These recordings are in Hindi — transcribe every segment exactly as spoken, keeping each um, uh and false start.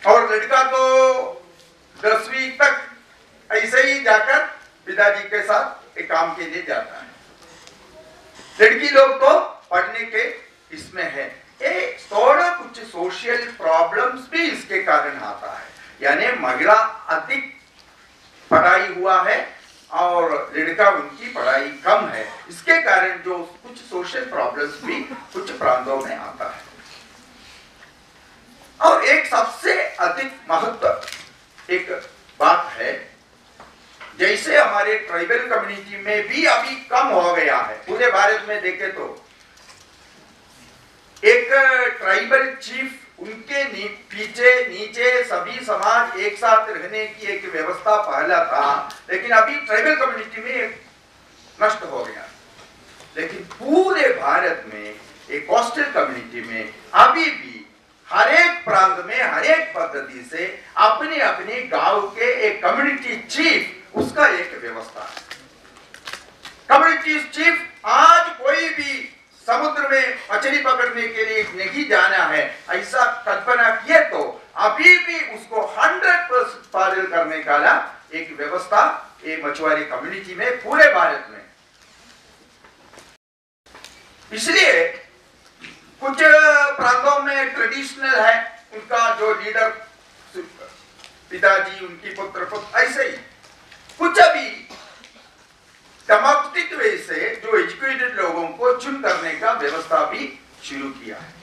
और लड़का तो दसवीं तक ऐसे ही जाकर पिताजी के साथ एक काम के लिए जाता है। लड़की लोग तो पढ़ने के इसमें है। एक थोड़ा कुछ सोशल प्रॉब्लम्स भी इसके कारण आता है, यानी महिला अधिक पढ़ाई हुआ है और लड़का उनकी पढ़ाई कम है, इसके कारण जो कुछ सोशल प्रॉब्लम्स भी कुछ प्रांतों में आता है। और एक सबसे अधिक महत्व एक बात है, जैसे हमारे ट्राइबल कम्युनिटी में भी अभी कम हो गया है, पूरे भारत में देखे तो एक ट्राइबल चीफ, उनके नी, पीछे नीचे सभी समाज एक साथ रहने की एक व्यवस्था पहला था, लेकिन अभी ट्राइबल कम्युनिटी में नष्ट हो गया। लेकिन पूरे भारत में एक कोस्टल कम्युनिटी में अभी भी हर एक प्रांत में हर एक पद्धति से अपने अपने गांव के एक कम्युनिटी चीफ, उसका एक व्यवस्था है। कम्युनिटी चीफ आज कोई भी समुद्र में मछली पकड़ने के लिए नहीं जाना है, ऐसा कल्पना किए तो अभी भी उसको हंड्रेड परसेंट पालन करने का एक व्यवस्था ये मछुआरे कम्युनिटी में पूरे भारत में। इसलिए कुछ प्रांतों में ट्रेडिशनल है, उनका जो लीडर पिताजी, उनकी पुत्र पुत्र, ऐसे ही कुछ अभी डेमोक्रेटिक वे से जो एजुकेटेड लोगों को चुन करने का व्यवस्था भी शुरू किया है।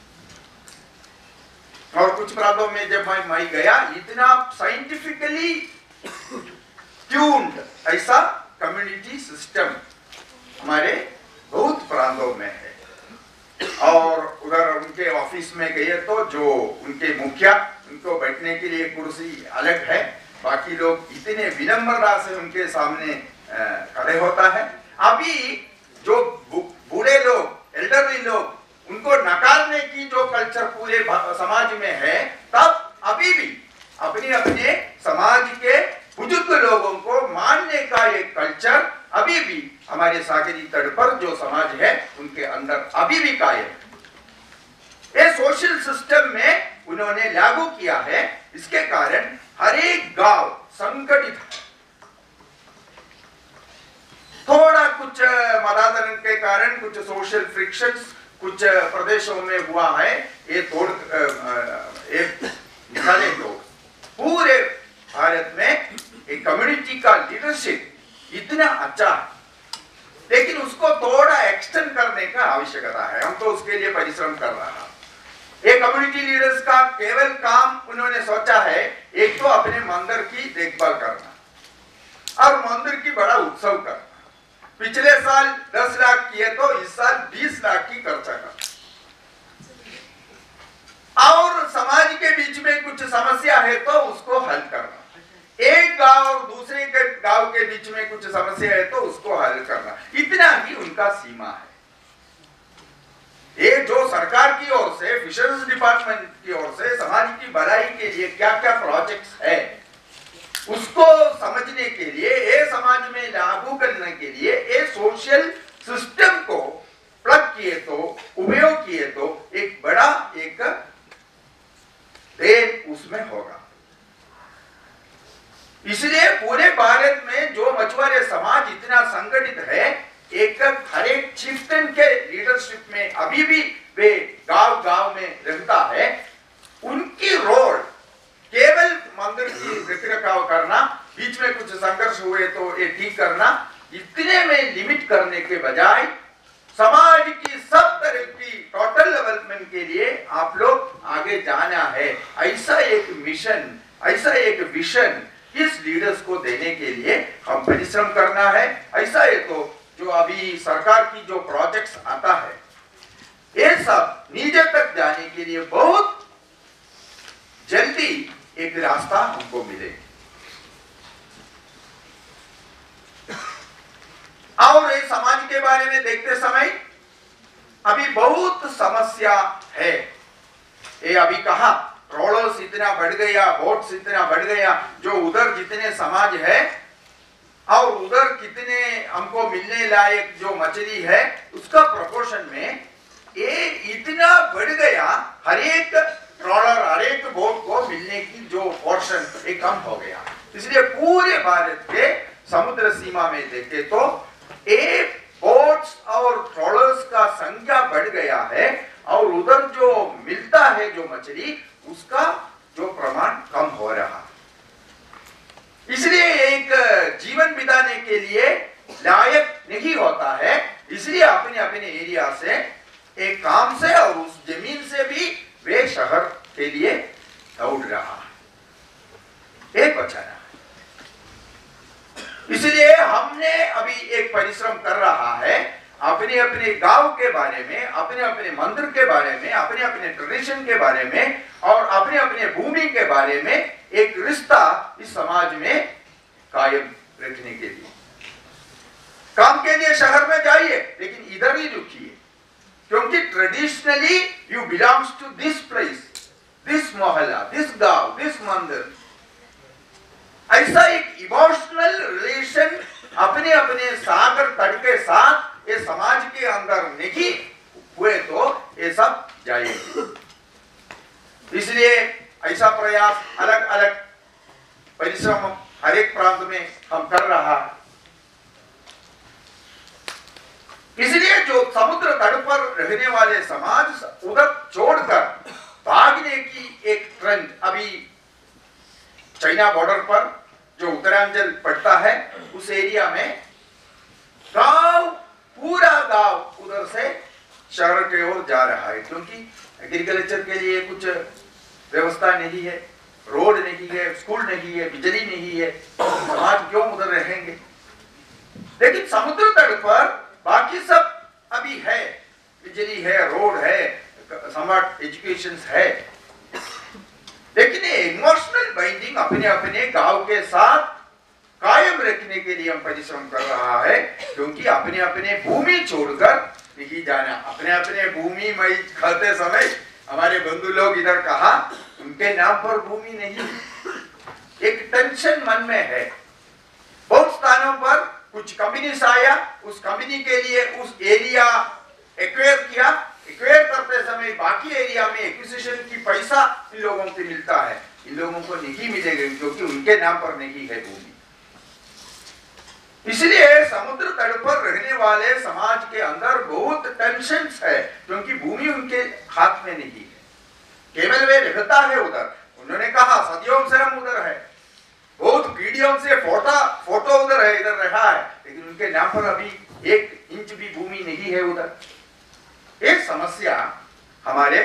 और कुछ प्रांतों में जब मैं मैं गया, इतना साइंटिफिकली ट्यून्ड ऐसा कम्युनिटी सिस्टम हमारे बहुत प्रांतों में है। और उधर उनके ऑफिस में गए तो जो उनके मुखिया, उनको बैठने के लिए कुर्सी अलग है, बाकी लोग इतने विनम्रता से उनके सामने खड़े होता है। अभी जो बूढ़े लोग, एल्डरली लोग, उनको नकारने की जो कल्चर पूरे समाज में है, तब अभी भी अपने अपने समाज के बुजुर्ग लोगों को मानने का एक कल्चर अभी भी हमारे सागरी तट पर जो समाज है उनके अंदर अभी भी कायम है। ये सोशल सिस्टम में उन्होंने लागू किया है, इसके कारण हर एक गांव संगठित है। थोड़ा कुछ मदादरण के कारण कुछ सोशल फ्रिक्शंस कुछ प्रदेशों में हुआ है, ये तोड़ निकाले तो पूरे भारत में एक कम्युनिटी का लीडरशिप इतना अच्छा है, लेकिन उसको थोड़ा एक्सटेंड करने का आवश्यकता है। हम तो उसके लिए परिश्रम कर रहा है। एक कम्युनिटी लीडर्स का केवल काम उन्होंने सोचा है, एक तो अपने मंदिर की देखभाल करना और मंदिर की बड़ा उत्सव करना। पिछले साल दस लाख किए तो इस साल बीस लाख की खर्चा कर, और समाज के बीच में कुछ समस्या है तो उसको हल करना। एक गांव और दूसरे के गांव के बीच में कुछ समस्या है तो उसको हल करना, इतना ही उनका सीमा है। ये जो सरकार की ओर से, फिशरीज डिपार्टमेंट की ओर से समाज की भलाई के लिए क्या क्या प्रोजेक्ट्स है, उसको समझने के लिए, ये समाज में लागू करने के लिए ये सोशल सिस्टम को प्लग किए तो, उपयोग किए तो एक बड़ा एक देन उसमें होगा। इसलिए पूरे भारत में जो मछुआरे समाज इतना संगठित है, एक हर एक चिफ्टन के लीडरशिप में अभी भी वे गांव गांव में रहता है। उनकी रोल केवल मंदिर की रखरखाव करना, बीच में कुछ संघर्ष हुए तो ये ठीक करना, इतने में लिमिट करने के बजाय समाज की सब तरह की टोटल डेवलपमेंट के लिए आप लोग आगे जाना है, ऐसा एक मिशन, ऐसा एक विजन इस लीडर्स को देने के लिए हम परिश्रम करना है। ऐसा है तो जो अभी सरकार की जो प्रोजेक्ट्स आता है, ये सब नीचे तक जाने के लिए बहुत जल्दी एक रास्ता हमको मिले। और इस समाज के बारे में देखते समय अभी बहुत समस्या है। ये अभी कहा ट्रोलर्स इतना बढ़ गया, बोट्स इतना बढ़ गया, जो उधर जितने समाज है और उधर कितने हमको मिलने लायक जो मछली है, उसका प्रोपोर्शन में ये इतना बढ़ गया, हर एक ट्रोलर हर एक बोट को मिलने की जो पोर्शन ये कम हो गया। इसलिए पूरे भारत के समुद्र सीमा में देखे तो एक बोट्स और ट्रॉलर्स का संख्या बढ़ गया है और उधर जो मिलता है जो मछली उसका जो प्रमाण कम हो रहा। इसलिए एक जीवन बिताने के लिए लायक नहीं होता है, इसलिए अपने अपने एरिया से एक काम से और उस जमीन से भी वे शहर के लिए दौड़ रहा है, एक बचाना। इसलिए हमने अभी एक परिश्रम कर रहा है अपने अपने गांव के बारे में, अपने अपने मंदिर के बारे में, अपने अपने ट्रेडिशन के बारे में और अपने अपने भूमि के बारे में एक रिश्ता इस समाज में कायम रखने के लिए। काम के लिए शहर में जाइए लेकिन इधर ही रुकिए, क्योंकि traditionally you belongs to this place, this mohalla, this gaon, this mandir. ऐसा एक इमोशनल रिलेशन अपने अपने सागर तट के साथ ये समाज के अंदर नहीं हुए तो ये सब जाएंगे। इसलिए ऐसा प्रयास अलग अलग परिश्रम हर एक प्रांत में हम कर रहा है। इसलिए जो समुद्र तट पर रहने वाले समाज उधर छोड़कर भागने की एक ट्रेंड अभी चाइना बॉर्डर पर जो उत्तरांचल पड़ता है उस एरिया में गांव, पूरा गांव उधर से शहर की ओर जा रहा है, क्योंकि एग्रीकल्चर के लिए कुछ व्यवस्था नहीं है, रोड नहीं है, स्कूल नहीं है, बिजली नहीं है, समाज क्यों उधर रहेंगे। लेकिन समुद्र तट पर बाकी सब अभी है, बिजली है, रोड है, स्मार्ट एजुकेशन है, लेकिन ये इमोशनल बाइंडिंग अपने अपने गांव के साथ कायम रखने के लिए हम परिश्रम कर रहा है, क्योंकि अपने अपने भूमि छोड़कर नहीं जाना। अपने अपने भूमि में खाते समय हमारे बंधु लोग इधर कहा उनके नाम पर भूमि नहीं, एक टेंशन मन में है। बहुत स्थानों पर कुछ कंपनीज आया, उस कंपनी के लिए उस एरिया एक्वायर किया, एक्वायर करते समय बाकी एरिया में एक्विजिशन की पैसा इन लोगों से मिलता है, इन लोगों को नहीं मिलेगा क्योंकि उनके नाम पर नहीं है भूमि। इसलिए समुद्र तट पर रहने वाले समाज के अंदर बहुत टेंशन है, क्योंकि भूमि उनके हाथ में नहीं है, केवल वे रहता है उधर। उन्होंने कहा सदियों से हम उधर है, बहुत पीढ़ियों से फोटो फोटो उधर है, इधर रहा है, लेकिन उनके नाम पर अभी एक इंच भी भूमि नहीं है उधर। एक समस्या हमारे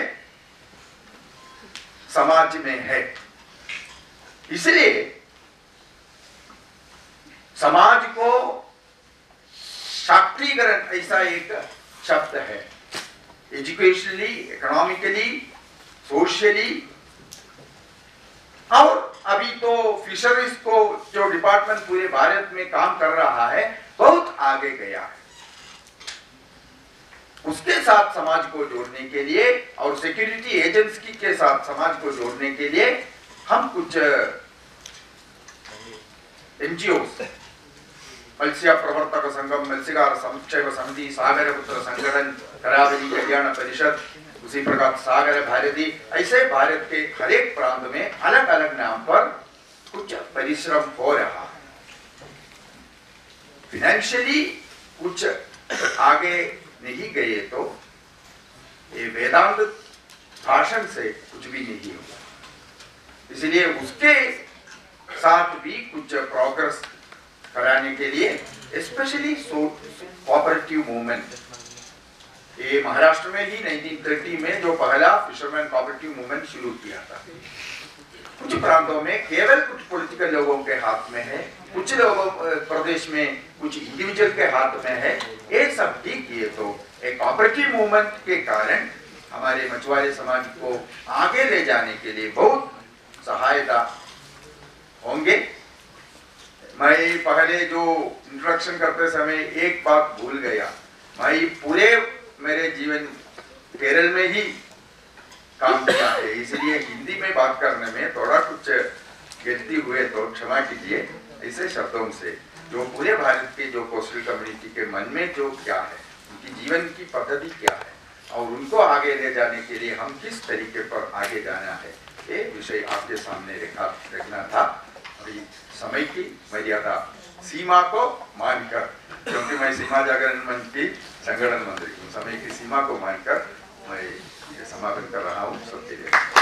समाज में है। इसलिए समाज को शाक्तीकरण ऐसा एक शब्द है, एजुकेशनली, इकोनॉमिकली, सोशली, और अभी तो फिशरीज को जो डिपार्टमेंट पूरे भारत में काम कर रहा है बहुत आगे गया है। उसके साथ समाज को जोड़ने के लिए और सिक्योरिटी एजेंसी के साथ समाज को जोड़ने के लिए हम कुछ एनजीओ, मत्स्य प्रवर्तक संघम, मत्स्यकार संक्षेम समिति, सागर पुत्र संगठन, करावली कल्याण परिषद, उसी प्रकार सागर भारती, ऐसे भारत के हर एक प्रांत में अलग अलग नाम पर कुछ परिश्रम हो रहा है। फाइनेंशियली कुछ आगे नहीं गए तो ये वेदांत भाषण से कुछ भी नहीं होगा, इसलिए उसके साथ भी कुछ प्रोग्रेस कराने के लिए स्पेशली कोऑपरेटिव मूवमेंट, ये महाराष्ट्र में ही नाइनटीन थर्टी में जो पहला फिशरमैन कोऑपरेटिव मूवमेंट शुरू किया था। कुछ प्रांतों में केवल कुछ पॉलिटिकल लोगों के हाथ में है, कुछ लोगों प्रदेश में कुछ इंडिविजुअल के हाथ में है, ये सब ठीक किए तो एक कोऑपरेटिव मूवमेंट के कारण हमारे मछुआरे समाज को आगे ले जाने के लिए बहुत सहायता होंगे। मैं पहले जो इंट्रोडक्शन करते समय एक बात भूल गया, मैं पूरे मेरे जीवन केरल में ही काम किया है, इसलिए हिंदी में बात करने में थोड़ा कुछ गलती हुए तो क्षमा कीजिए। ऐसे शब्दों से जो पूरे भारत के जो कोस्टल कम्युनिटी के मन में जो क्या है, उनकी जीवन की पद्धति क्या है और उनको आगे ले जाने के लिए हम किस तरीके पर आगे जाना है, ये विषय आपके सामने रखा रखना था। अभी समय की मर्यादा सीमा को मानकर, क्योंकि मैं सीमा जागरण मंच की संगठन मंत्री हूँ, समय की सीमा को मानकर मैं ये समापन कर रहा हूँ। सबके लिए